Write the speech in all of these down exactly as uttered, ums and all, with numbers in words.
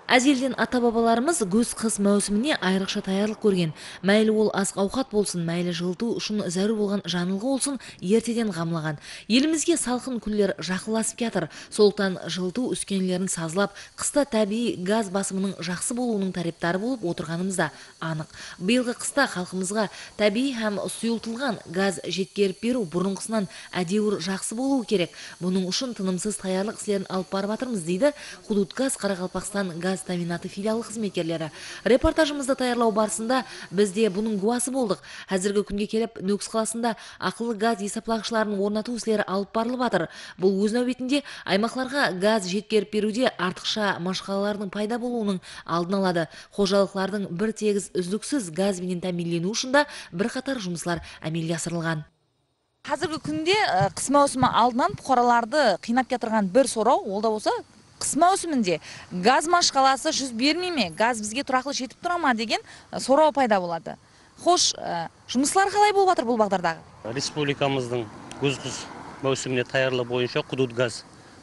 Әзелден ата-бабаларымыз көз қыс маусыміне айрықша таярлық көрген. Мәйлі ол азық ауқат болсын, мәйлі жылыту үшін зәру болған жанылғы олсын, ертеден қамлаған. Елімізге салқын күндер жақыласып жатыр. Сондықтан жылыту үскенлерін сазылап, қыста табиғи газ басымының жақсы болуының тарептары болып отырғанымыз да анық. Биылғы қыста халқымызға табиғи һәм сұйылтылған газ жеткеріп беру бұрынғысынан әдеуір жақсы болуы керек. Бұның үшін тынымсыз таярлық істерін алып барып жатырмыз дейді Худутгаз Қарақалпақстан газ таминаты филиалы қызметкерлері. Репортажымызды таярлау барысында бізде бұның куәсі болдық. Әзіргі күнге келіп Нөкіс қаласында ақылы газ есептағыштарын орнату ісілері алып барылып жатыр. Бұл өз нәубетінде аймақларға газ жеткеріп беруде артықша машқалалардың пайда болуының алдын алады. Қожалықлардың бір тегіз үздіксіз газбенен тәминлену үшін да бірқатар жұмыслар әмелге асырылған. Қазіргі күнде қыс маусымы алдынан бұқараларды қинап жатырған бір сұрау, ол да болса қыс маусымында газ машқаласы жүз бермей ме, газ бізге тұрақлы жетіп тұра ма деген сұрау пайда болады. Хош, жұмыслар қалай болып жатыр бұл бағдардағы? Республикамыздың күз-қыс маусыміне таярлығы бойынша Худутгаз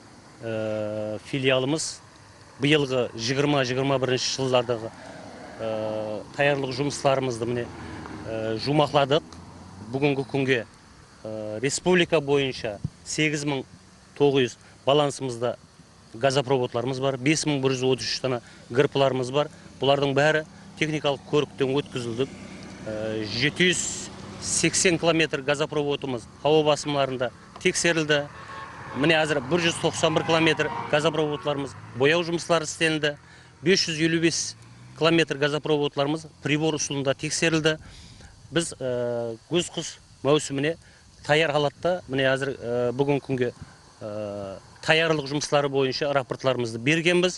филиалымыз биылғы жиырма жиырма бірінші жылдардағы таярлық жұмыстарымызды міне жұмақладық. Бүгінгі күнге республика бойынша сегіз мың тоғыз жүз балансымызда газопроводларымыз бар, бес мың бір жүз отыз үш дана грпыларымыз бар. Бұлардың бәрі техникалық көріктен өткізілді. жеті жүз сексен километр газопроводымыз хауа басымларында тексерілді. Міне әзір бір жүз тоқсан бір километр газопроводларымыз бояу жұмыстары істелінді. бес жүз елу бес километр газопроводларымыз прибор ұсылында тексерілді. Біз күз-қыс маусыміне таяр халатта, міне әзір бүгін күнге таярлық жұмыстары бойынша рапортларымызды бергенбіз.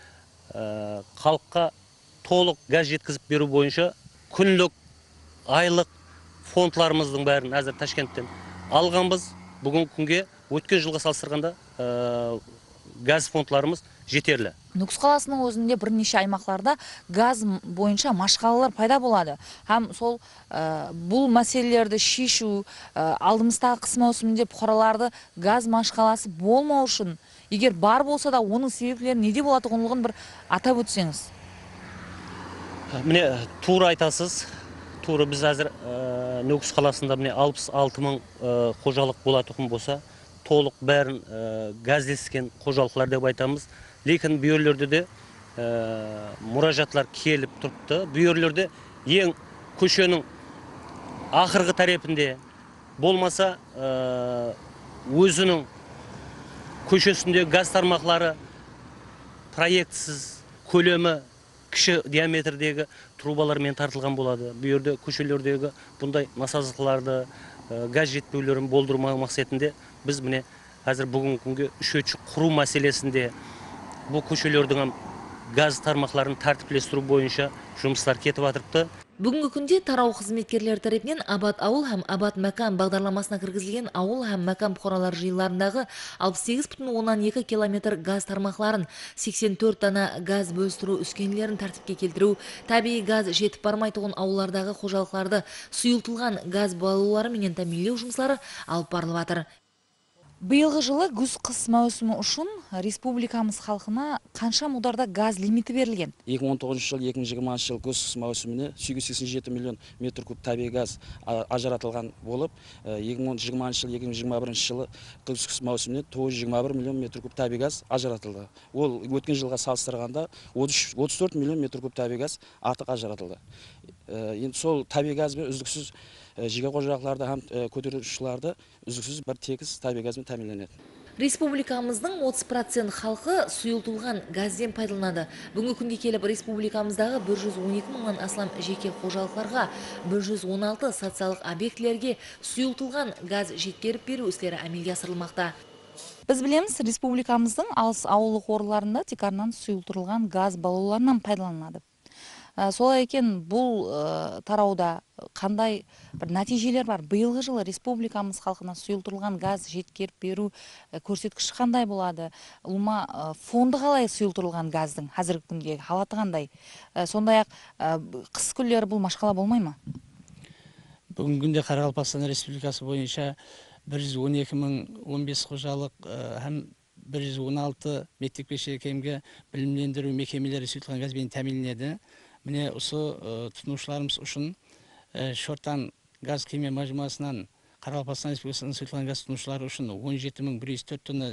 Халыққа толық газ жеткізіп беру бойынша күнлік, айлық фондларымыздың бәрін әзір Ташкенттен алғанбыз. Бүгін күнге өткен жылға салыстырғанда газ фондларымыз жетерлі. Нөкіс қаласының өзінде бірнеше аймақларда газ бойынша машқалалар пайда болады. Һәм сол бұл мәселелерді шешу, алдымыздағы қыс маусымында бұқараларды газ машқаласы болмау үшін, егер бар болса да оның себептері неде болатындығын бір атап өтсеңіз. Міне тура айтасыз. Тура біз әзір Нөкіс қаласында міне алпыс алты мың қожалық болатұғын болса, толық бәрін газдескен қожалықлар деп айтамыз. Лекін бүйерлерде де мұражатлар келіп тұрыпты. Бүйерлерде ең көшенің ақырғы тарепінде болмаса өзінің көшесінде газ тармақлары проектсіз, көлемі кіші диаметрдегі трубалармен тартылған болады. Бүйерде көшелердегі бұндай насазықларды, газ жетпеулерін болдырмау мақсатында біз міне әзір бүгінгі күнге үшінші құру мәселесінде бұл көшелердің газ тармақларын тәртіптестіру бойынша жұмыстар кетіп жатырыпты. Бүгінгі күнде тарау қызметкерлері тарапынан Абат ауыл һәм Абат мәкан бағдарламасына кіргізілген ауыл һәм мәкан бұқаралар жиыларындағы алпыс сегіз бүтін оннан екі километр газ тармақларын, сексен төрт дана газ бөлістіру үскенлерін тәртіпке келтіру, табиғи газ жетіп бармайтұғын ауылдардағы қожалықларды сұйылтылған газ балулары менен тәминлеу жұмыстары алып барылып жатыр. Биылғы жылы күз-қыс маусымы үшін республикамыз халқына қанша мударда газ лимиті берілген? екі мың он тоғызыншы жыл, екі мың жиырмасыншы жыл күз-қыс маусымына сегіз жүз сексен жеті миллион метр куб табиғи газ ажыратылған болып, екі мың жиырмасыншы жыл, екі мың жиырма бірінші жылы күз-қыс маусымына тоғыз жүз жиырма бір миллион метр куб табиғи газ ажыратылды. Ол өткен жылға салыстырғанда отыз төрт миллион метр куб табиғи газ артық ажыратылды. Енді сол табиғи газбен үздіксіз жеке қожалықтарды һәм көтерушілерді үздіксіз бір тегіс табиғи газбен тәминленеді. Республикамыздың отыз процент халқы сұйылтылған газден пайдаланады. Бүгінгі күнде келіп республикамыздағы бір жүз он екі мыңнан астам жеке қожалықтарға, бір жүз он алты социалық объектілерге сұйылтылған газ жеткеріп беру істері әмелге асырылмақта. Біз білеміз, республикамыздың алыс ауылық орларында тек арнан сұйылтылған газ баллонларынан пайдаланады. Солай екен, бұл тарауда қандай бір нәтижелер бар? Биылғы жылы республикамыз халқына сұйылтылған газ жеткеріп беру көрсеткіші қандай болады? Ұлма фонды қалай сұйылтылған газдың қазіргі күнде халаты қандай? Сондай-ақ қыс күндері бұл машқала болмай ма? Бүгінгі күнде Қарақалпақстан Республикасы бойынша бір жүз он екі мың он бес қожалық һәм бір жүз он алты мектепке кейінгі білімлендіру мекемелері сұйытылған газбен тәмінленеді. Міне осы тұтынушыларымыз үшін Шортан газ химия мажмуасынан Қарақалпақстан Республикасының сұйытылған газ тұтынушылары үшін он жеті мың бір жүз төрт тонна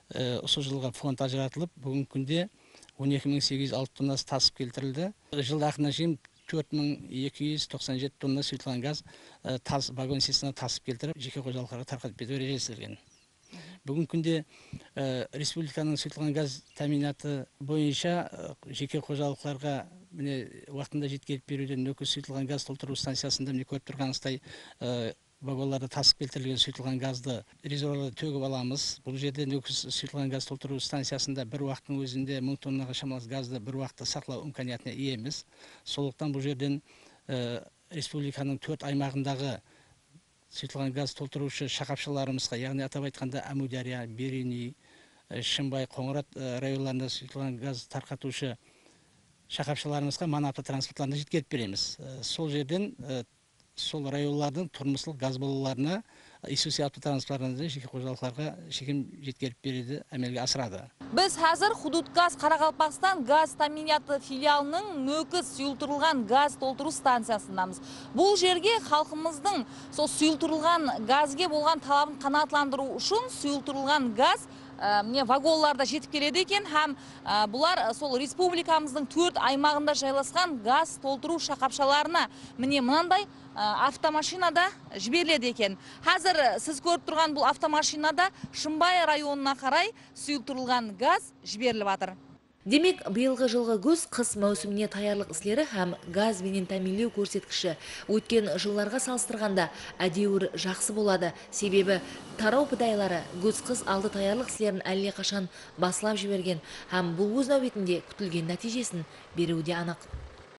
осы жылға фонд ажыратылып, бүгінгі күнде он екі мың сегіз жүз алты тоннасы тасып келтірілді. Жылда ақырына шейін төрт мың екі жүз тоқсан жеті тонна сұйытылған газ тас вагон системасына тасып келтіріп, жеке қожалықтарға тарқатып беру ережеленген. Бүгінгі күнде республиканың сұйытылған газ тәминаты бойынша жеке қожалықтарға міне уақытында жеткізіп беруден Нөкіс сұйытылған газ толтыру станциясында міне көріп тұрғаныңыздай вагонларда тасып келтірілген сұйытылған газды резервуарларда төгіп аламыз. Бұл жерде Нөкіс сұйытылған газ толтыру станциясында бір уақыттың өзінде мың тоннаға шамалас газды бір уақытта сақлау имканиятына иеміз. Сондықтан бұл жерден республиканың төрт аймағындағы сұйытылған газ толтырушы шақапшыларымызға, яғни атап айтқанда Әмудария, Берений, Шымбай, Қоңырат районларында сұйытылған газ тарқатушы шақапшыларымызға манапты транспортларына жеткізіп береміз. Сол жерден сол районлардың тұрмыстық газ балаларына Исуси автотранспортларында жеке қожалықтарға шекем жеткізіп береді, әмелге асырады. Біз қазір Худутгаз Қарақалпақстан газ тәминаты филиалының Нөкіс сұйылтырылған газ толтыру станциясындамыз. Бұл жерге халқымыздың сол сұйылтырылған газге болған талабын қанағаттандыру үшін сұйылтырылған газ міне вагонларда жетіп келеді екен, һәм бұлар сол республикамыздың төрт аймағында жайласқан газ толтыру шақапшаларына міне мынандай автомашинада жіберіледі екен. Қазір сіз көріп тұрған бұл автомашинада Шымбай районына қарай сұйылтырылған газ жіберіліп жатыр. Демек, биылғы жылғы күз қыс маусыміне таярлық істері һәм газ менен тәминлеу көрсеткіші өткен жылларға салыстырғанда әдеуір жақсы болады. Себебі тарау пыдайлары күз қыс алды таярлық істерін әлі қашан басылап жіберген һәм бұл өз нәубетінде күтілген нәтижесін беруде анық.